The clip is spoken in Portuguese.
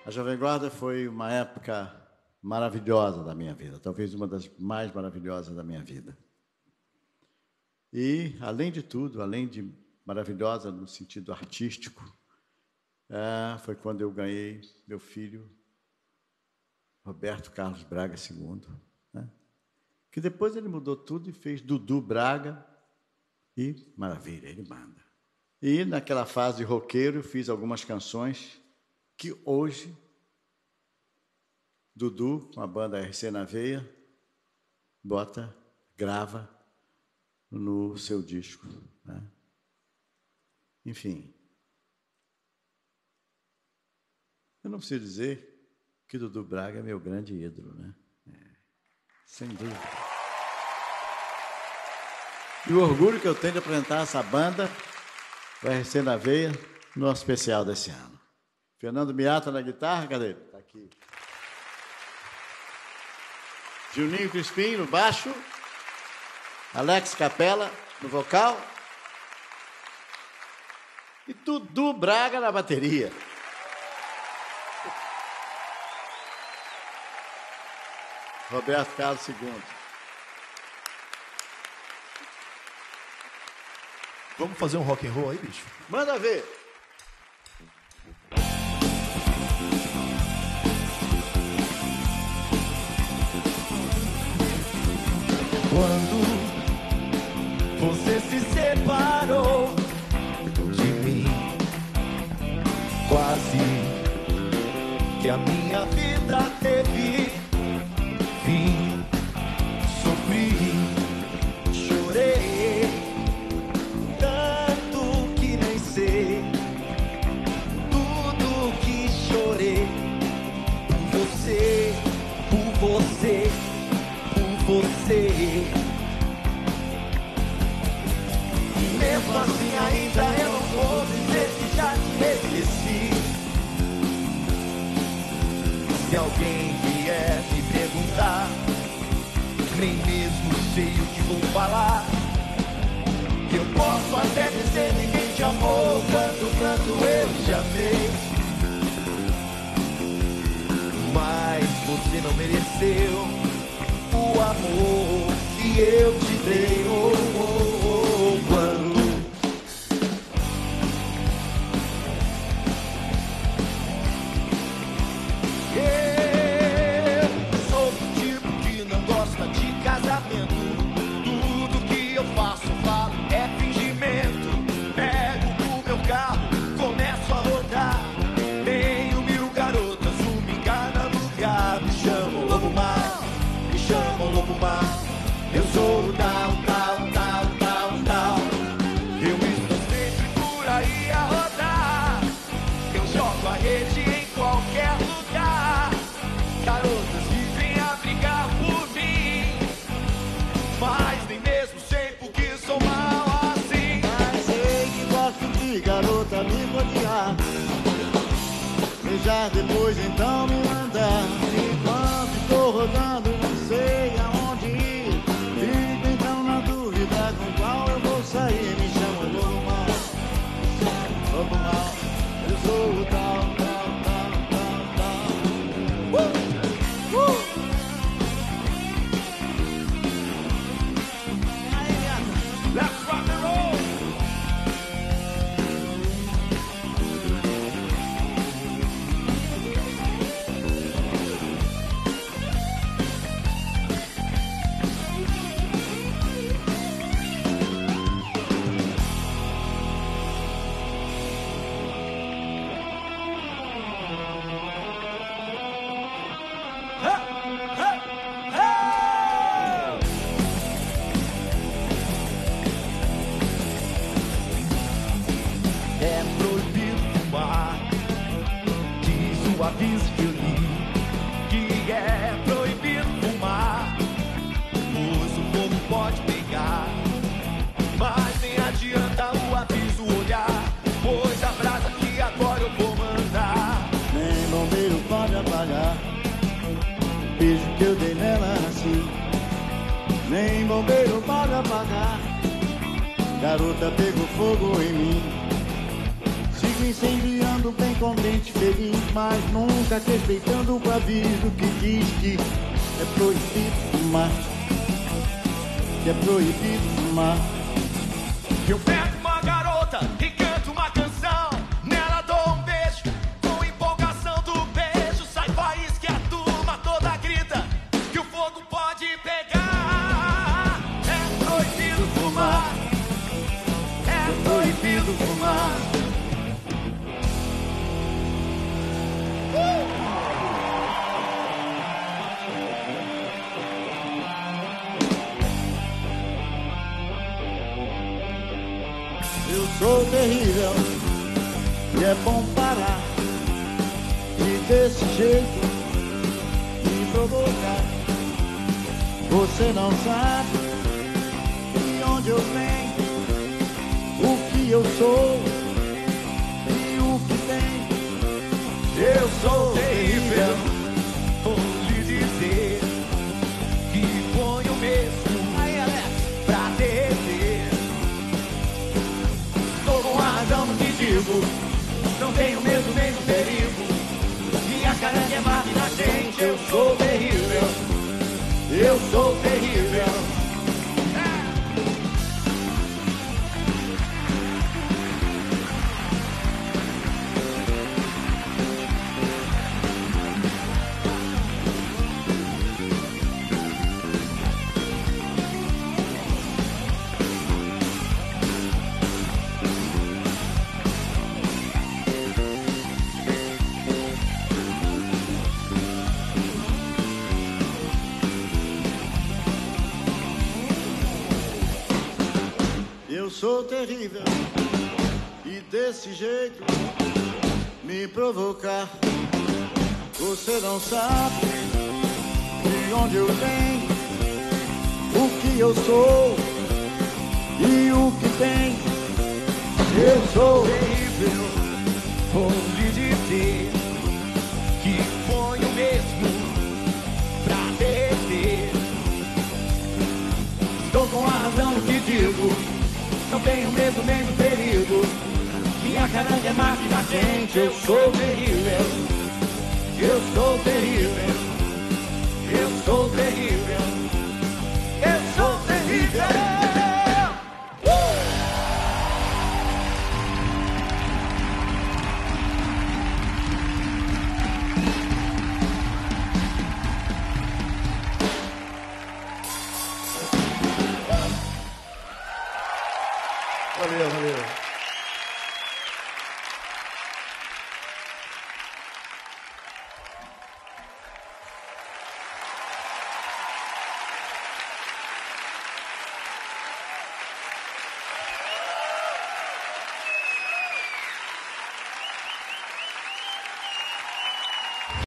A Jovem Guarda foi uma época maravilhosa da minha vida, talvez uma das mais maravilhosas da minha vida. E, além de tudo, além de maravilhosa no sentido artístico, foi quando eu ganhei meu filho, Roberto Carlos Braga II, né? Que depois ele mudou tudo e fez Dudu Braga, e maravilha, ele manda. E naquela fase de roqueiro, fiz algumas canções que hoje, Dudu, com a banda RC na Veia, grava no seu disco, né? Enfim, eu não preciso dizer que Dudu Braga é meu grande ídolo, né? Sem dúvida. E o orgulho que eu tenho de apresentar essa banda, o RC na Veia, no nosso especial desse ano. Fernando Miata na guitarra, cadê? Está aqui. Juninho Crispim no baixo, Alex Capella no vocal e Dudu Braga na bateria. Roberto Carlos II. Vamos fazer um rock and roll aí, bicho? Manda ver. Quando você se separou de mim, quase que a minha vida teve fim. Sofri, chorei tanto que nem sei tudo que chorei por você, por você, por você. E mesmo assim ainda eu não vou dizer que já te esqueci. Se alguém vier me perguntar, nem mesmo sei o que vou falar. Eu posso até dizer ninguém te amou tanto eu te amei, mas você não mereceu o amor que eu te dei. Quando eu sou do tipo que não gosta de casamento, tudo que eu faço, falo é fingimento. Pego o meu carro, começo a rodar, tenho 1000 garotas, uma em cada lugar. Me chamam lobo mau, me chamam lobo mau. Eu sou o tal. Eu estou sempre por aí a rodar. Eu jogo a rede em qualquer lugar. Garotas vivem a brigar por mim, mas nem mesmo sei porque sou mal assim. Mas sei que gosto de garota me rodear, beijar depois então me mandar. Enquanto estou rodando não sei aonde ir, fico então na dúvida com qual eu vou sair. Me chama lobo mal, eu sou o tal. Let's rock and roll. É proibido fumar, diz o aviso que eu li, que é proibido fumar, pois o fogo pode pegar. Mas nem adianta o aviso olhar, pois a brasa que agora eu vou mandar. Nem bombeiro pode apagar o beijo que eu dei nela assim. Nem bombeiro pode apagar, garota pegou fogo em mim. me incendiando bem contente, feliz, mas nunca respeitando o aviso que diz que é proibido fumar, que é proibido fumar. Eu pego uma garota e canto uma canção, nela dou um beijo, com empolgação do beijo sai faísca que a turma toda grita que o fogo pode pegar. É proibido fumar, é proibido fumar. Eu sou terrível e é bom parar de desse jeito me provocar. Você não sabe de onde eu venho, o que eu sou e o que tenho. Eu sou terrível, vou lhe dizer que ponho mesmo pra derreter. Estou com a razão no que digo, não tenho medo nem do perigo. Minha cara é mais da gente, eu sou terrível, eu sou terrível. Eu sou terrível e desse jeito me provocar. Você não sabe de onde eu venho, o que eu sou e o que tenho. Eu sou terrível, vou lhe dizer que ponho mesmo pra derreter. Estou com a razão no que digo, não tenho medo nem do perigo. Minha caranga é mais da gente, eu sou terrível, eu sou terrível.